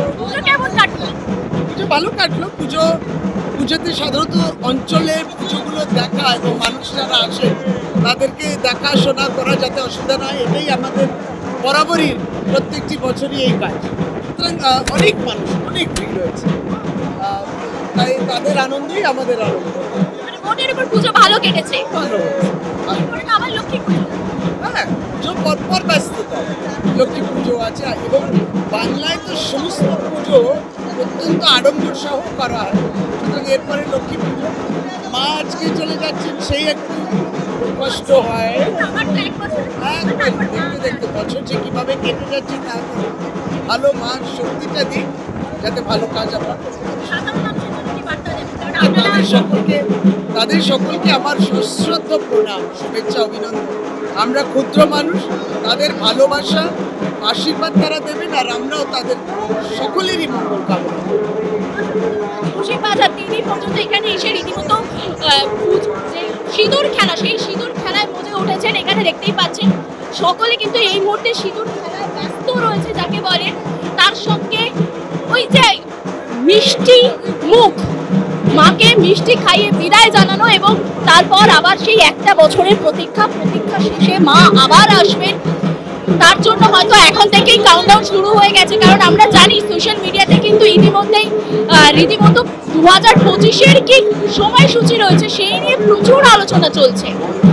পুজো কেমন কাটলো? পুজো ভালো কাটলো। পুজোতে সাধারণত অঞ্চলের পুজোগুলো দেখা এবং মানুষ যারা আসে তাদেরকে দেখাশোনা করা যাতে অসুবিধা না হয়, এটাই আমাদের বরাবরই প্রত্যেকটি বছরই এই কাজ। সুতরাং অনেক মানুষ, অনেক ভিড় হয়েছে, তাই তাদের আনন্দই আমাদের আনন্দ। মানে মনের উপর পুজো ভালো কেটেছে। ভালো হয়েছে। আবার লক্ষ্মী পুজো। হ্যাঁ, পুজো পরপর ব্যস্ততা। লক্ষ্মী পুজো আছে এবং বাংলায় তো সমস্ত পুজো অত্যন্ত আড়ম্বর সহ করা হয়। সুতরাং এরপরে লক্ষ্মী পুজো, মা আজকে চলে যাচ্ছেন, সেই একটু কষ্ট হয়। দেখতে দেখতে বছর যে কিভাবে কেটে যাচ্ছে তা ভালো মার শক্তিটা দিক, যাতে ভালো কাজ আমরা করতে পারি। তাদের সকলকে আমার সশ্রদ্ধ প্রণাম, শুভেচ্ছা, অভিনন্দন। আমরা ক্ষুদ্র মানুষ, তাদের ভালোবাসা আশীর্বাদ তারা দেবেন, আর আমরাও তাদের সকলেরই মঙ্গল কামনা করি। বাজার 3 দিন পর্যন্ত এখানে এসে রীতিমতো সিঁদুর খেলা, সেই সিঁদুর খেলায় মজে উঠেছেন। এখানে দেখতেই পাচ্ছেন সকলে কিন্তু এই মুহূর্তে সিঁদুর খেলায় ব্যস্ত রয়েছে যাকে বলে। তার সঙ্গে ওই যে মিষ্টি মুখ, মাকে মিষ্টি খাইয়ে বিদায় জানানো এবং তারপর আবার সেই একটা বছরের প্রতীক্ষা শেষে মা আবার আসবেন। তার জন্য হয়তো এখন থেকেই কাউন্টডাউন শুরু হয়ে গেছে, কারণ আমরা জানি সোশ্যাল মিডিয়াতে কিন্তু ইতিমধ্যেই রীতিমতো 2025-এর কি সময়সূচি রয়েছে সেই নিয়ে প্রচুর আলোচনা চলছে।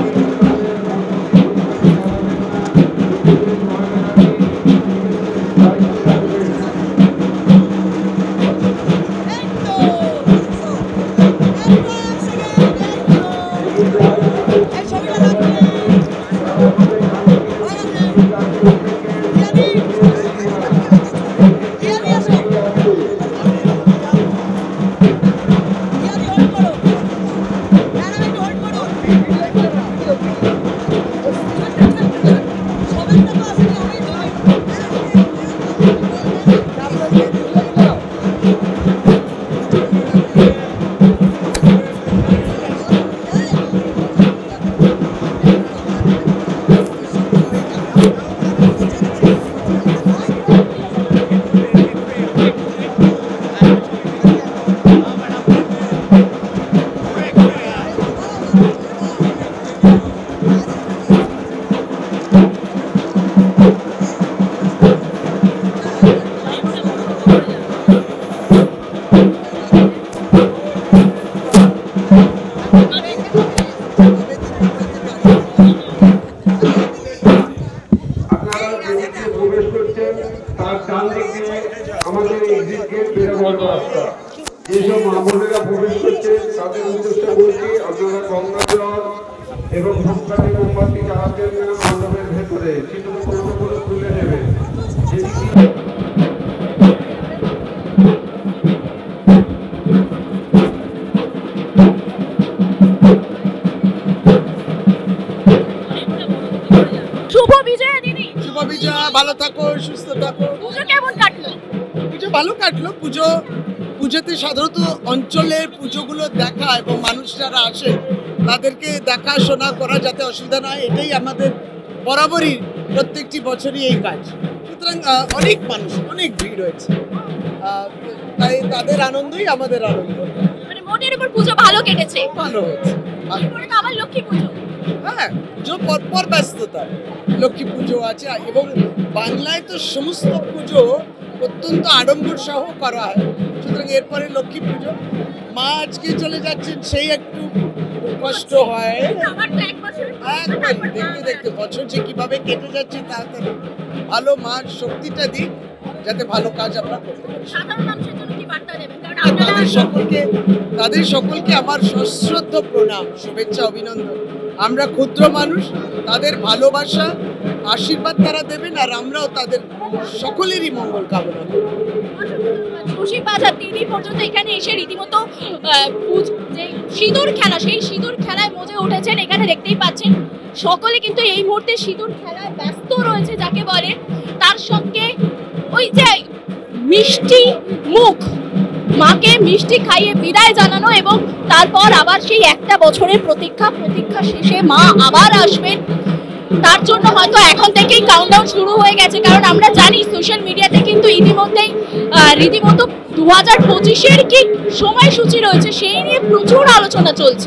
আমাদের এক্সিট গেট বেরোবার রাস্তা, যেসব মা বোনেরা প্রবেশ করছেন তাদের উদ্দেশ্যে বলছি, আপনারা গঙ্গা জল এবং ধূপকাঠি মোমবাতি জ্বালাবেন না মণ্ডপের ভেতরে, সিঁদুর করে তুলে নেবেন। শুভ বিজয়া দিদি। শুভ বিজয়া, ভালো থাকো, সুস্থ থাকো। পুজো কেমন কাটলো? পুজো ভালো কাটলো। পুজোতে সাধারণত অঞ্চলের পুজোগুলো দেখা এবং মানুষ যারা আসে তাদেরকে দেখাশোনা করা যাতে অসুবিধা না হয়, এটাই আমাদের বরাবরই প্রত্যেকটি বছরই এই কাজ। সুতরাং অনেক মানুষ, অনেক ভিড় হয়েছে, তাই তাদের আনন্দই আমাদের আনন্দ। মানে মনের উপর পুজো ভালো কেটেছে। ভালো হয়েছে। আবার লক্ষ্মী পুজো। হ্যাঁ, পুজো পরপর ব্যস্ততা। লক্ষ্মী পুজো আছে এবং বাংলায় তো সমস্ত পুজো অত্যন্ত আড়ম্বর সহ করা হয়। সুতরাং এরপরে লক্ষ্মী পুজো, মা আজকে চলে যাচ্ছেন, সেই একটু কষ্ট হয়। দেখতে দেখতে বছর যে কিভাবে কেটে যাচ্ছে তা ভালো মার শক্তিটা দিক, যাতে ভালো কাজ আমরা করতে পারি। তাদের সকলকে আমার সশ্রদ্ধ প্রণাম, শুভেচ্ছা, অভিনন্দন। আমরা ক্ষুদ্র মানুষ, তাদের ভালোবাসা আশীর্বাদ তারা দেবেন, আর আমরাও তাদের সকলেরই মঙ্গল কামনা করি। বাজার 3 দিন পর্যন্ত এখানে এসে রীতিমতো সিঁদুর খেলা, সেই সিঁদুর খেলায় মজে উঠেছেন। এখানে দেখতেই পাচ্ছেন সকলে কিন্তু এই মুহূর্তে সিঁদুর খেলায় ব্যস্ত রয়েছে যাকে বলে। তার সঙ্গে ওই যে মিষ্টি মুখ, মাকে মিষ্টি খাইয়ে বিদায় জানানো এবং তারপর আবার সেই একটা বছরের প্রতীক্ষা শেষে মা আবার আসবেন। তার জন্য হয়তো এখন থেকেই কাউন্টডাউন শুরু হয়ে গেছে, কারণ আমরা জানি সোশ্যাল মিডিয়াতে কিন্তু ইতিমধ্যেই রীতিমতো 2025-এর কি সময়সূচি রয়েছে সেই নিয়ে প্রচুর আলোচনা চলছে।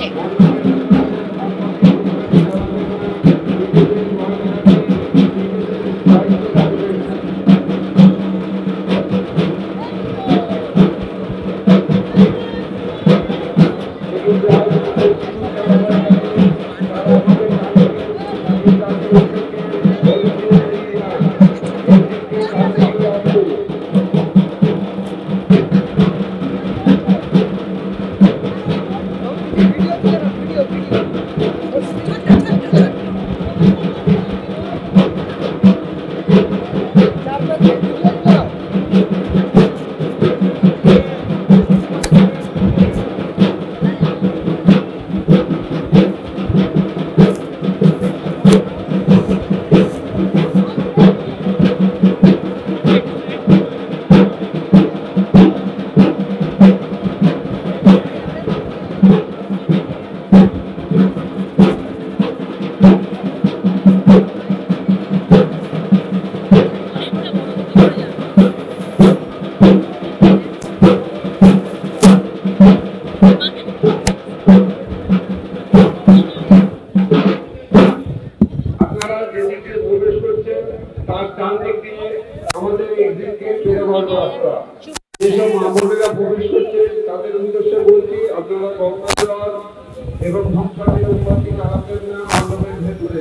তার ডান দিক দিয়ে আমাদের এক্সিট গেট বের হওয়ার রাস্তা। যেসব মা বোনেরা প্রবেশ করছে তাদের উদ্দেশ্যে বলছি, আপনারা বাগবাজার এবং ধূপকাঠি মোমবাতি জ্বালাবেন না মণ্ডপের ভেতরে,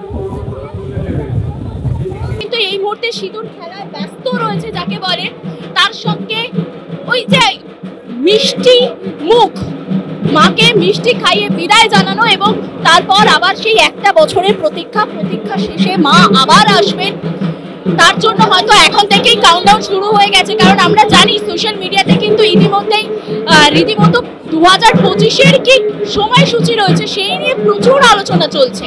তুলে নেবেন। কিন্তু এই মুহূর্তে সিঁদুর খেলায় ব্যস্ত রয়েছে যাকে বলে, তার সঙ্গে ওই যে মিষ্টি মুখ, মাকে মিষ্টি খাইয়ে বিদায় জানানো এবং তারপর আবার সেই একটা বছরের প্রতীক্ষা শেষে মা আবার আসবেন। তার জন্য হয়তো এখন থেকেই কাউন্টডাউন শুরু হয়ে গেছে, কারণ আমরা জানি সোশ্যাল মিডিয়াতে কিন্তু ইতিমধ্যেই রীতিমতো 2025-এর কি সময়সূচি রয়েছে সেই নিয়ে প্রচুর আলোচনা চলছে।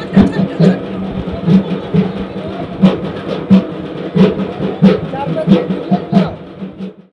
video